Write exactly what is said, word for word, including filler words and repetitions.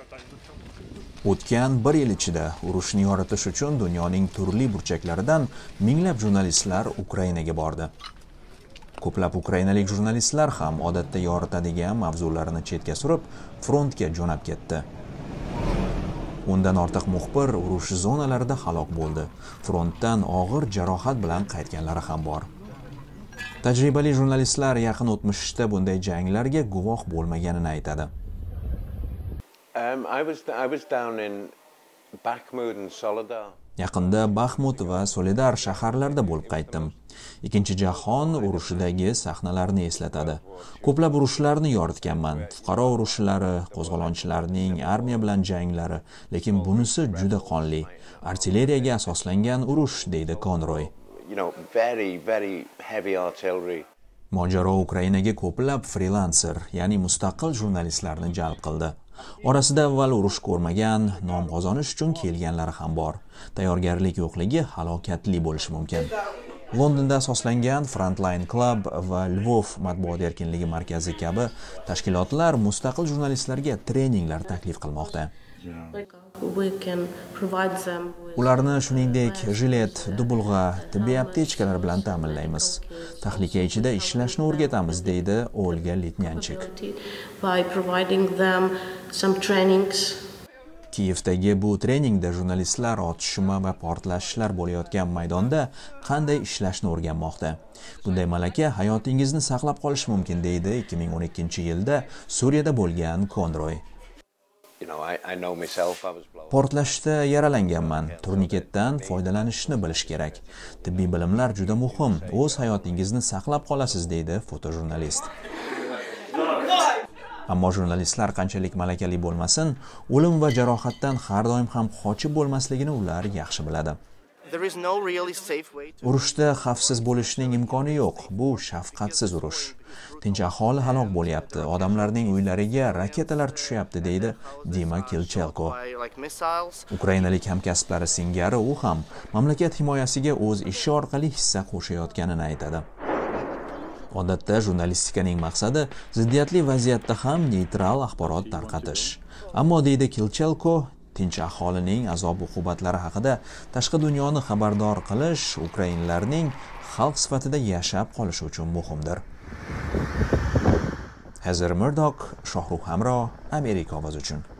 O'tgan bir yil ichida urushni yoritish uchun dunyoning turli burchaklaridan minglab jurnalistlar Ukrainaga bordi. Ko'plab ukrainalik jurnalistlar ham odatda yoritadigan mavzularni chetga surib, frontga jo'nab ketdi. O'ndan ortiq muxbir urush zonalarida halok bo'ldi. Frontdan og'ir jarohat bilan qaytganlari ham bor. Tajribali jurnalistlar yaqin o'tmishda bunday janglarga guvoh bo'lmaganini aytadi. Um, I was I was down in Bakhmut and Soledar. Yaqinda Bakhmut va Soledar shaharlarida bo'lib qaytdim. Ikkinchi jahon urushidagi sahnalarni eslatadi. Ko'plab urushlarni yoritganman. Fuqaro urushlari, qo'zg'olonchilarning armiya bilan janglari, lekin bunisi juda qonli. Artilleriyaga asoslangan urush, deydi Conroy. You know, very very heavy artillery. Mojaro Ukrainaga ko'plab frilanser, ya'ni mustaqil jurnalistlarni jalb qildi. Orasida avval urush ko'rmagan, nom qozonish uchun kelganlari ham bor. Tayyorgarlik yo'qligi halokatli bo'lishi mumkin. Londonda asoslangan Frontline Club va Lvov matbuot erkinligi markazi kabi tashkilotlar mustaqil jurnalistlarga treninglar taklif qilmoqda. Ularni shuningdek jilet, dubulg'a, tibbiy aptechkalar bilan ta'minlaymiz. Tahlika ichida ishlashni o'rgatamiz, deydi Olga Litnyanchik. Kiyevdagi bu treningda jurnalistlar otishma va portlashlar bo'layotgan maydonda qanday ishlashni o'rganmoqda. Bunday malaka hayotingizni saqlab qolishi mumkin, deydi ikki ming o'n ikkinchi yilda Suriyada bo'lgan Conroy. Portlashda yaralanganman. Turniketdan foydalanishni bilish kerak. Tibbiy bilimlar juda muhim. O'z hayotingizni saqlab qolasiz, deydi fotojurnalist. Ammo jurnalistlar qanchalik malakali bo'lmasin, o'lim va jarohatdan har doim ham qochib bo'lmasligini ular yaxshi biladi. Urushda xavfsiz bo'lishning imkoni yo'q. Bu shafqatsiz urush. Tinch aholi halok bo'lyapti. Odamlarning uylariga raketalar tushyapti, deydi Dima Kilchelko. Ukrainalik hamkasblari singari u ham mamlakat himoyasiga o'z ishi orqali hissa qo'shayotganini aytadi. Odatda jurnalistikaning maqsadi ziddiyatli vaziyatda ham neytral axborot tarqatish. Ammo deydi Kilchelko, tinch aholining azob-uqubatlari haqida tashqi dunyoni xabardor qilish ukrainlarning xalq sifatida yashab qolishi uchun muhimdir. Heather Murdoch, Shohrux Hamro, Amerika ovozi uchun.